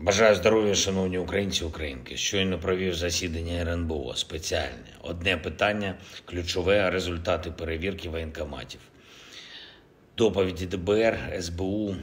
Бажаю здоров'я, шановні українці і українки. Щойно провів засідання РНБО спеціальне. Одне питання ключове – результати перевірки воєнкоматів. Доповіді ДБР, СБУ,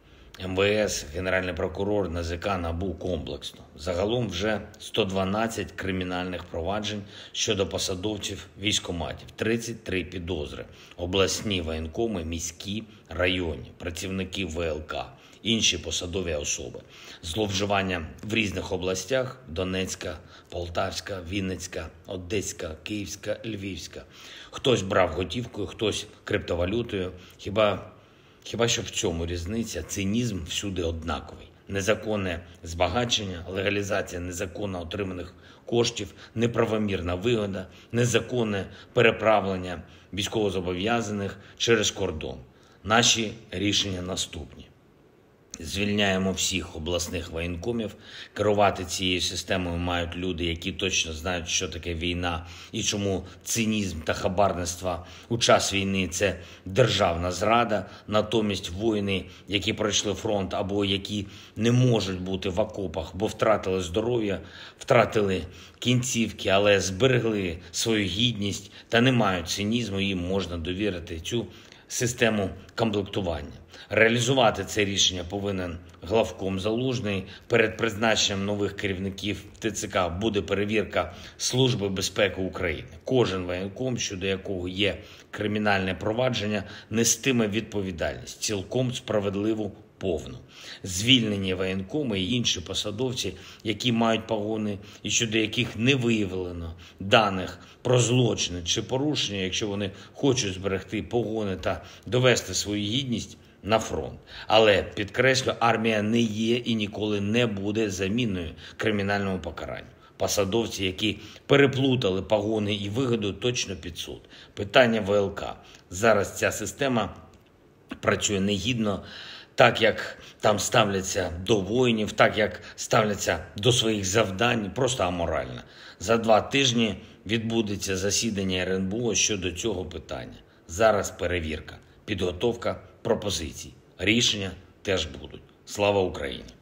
МВС, Генеральний прокурор, НАЗК, НАБУ комплексно. Загалом вже 112 кримінальних проваджень щодо посадовців військкоматів, 33 підозри, обласні воєнкоми, міські, районні, працівники ВЛК, інші посадові особи. Зловживання в різних областях – Донецька, Полтавська, Вінницька, Одеська, Київська, Львівська. Хтось брав готівкою, хтось криптовалютою. Хіба що в цьому різниця? Цинізм всюди однаковий. Незаконне збагачення, легалізація незаконно отриманих коштів, неправомірна вигода, незаконне переправлення військовозобов'язаних через кордон. Наші рішення наступні. Звільняємо всіх обласних воєнкомів. Керувати цією системою мають люди, які точно знають, що таке війна і чому цинізм та хабарництво у час війни – це державна зрада. Натомість воїни, які пройшли фронт або які не можуть бути в окопах, бо втратили здоров'я, втратили кінцівки, але зберегли свою гідність та не мають цинізму, їм можна довірити цю систему комплектування. Реалізувати це рішення повинен главком Залужний. Перед призначенням нових керівників ТЦК буде перевірка Служби безпеки України. Кожен воєнком, щодо якого є кримінальне провадження, нестиме відповідальність, цілком справедливу, повну. Звільнені воєнкоми і інші посадовці, які мають погони і щодо яких не виявлено даних про злочини чи порушення, якщо вони хочуть зберегти погони та довести свою гідність, на фронт. Але, підкреслю, армія не є і ніколи не буде заміною кримінальному покаранню. Посадовці, які переплутали погони і вигоду, точно під суд. Питання ВЛК. Зараз ця система працює негідно, так як там ставляться до воїнів, так як ставляться до своїх завдань, просто аморально. За 2 тижні відбудеться засідання РНБО щодо цього питання. Зараз перевірка, підготовка пропозицій. Рішення теж будуть. Слава Україні!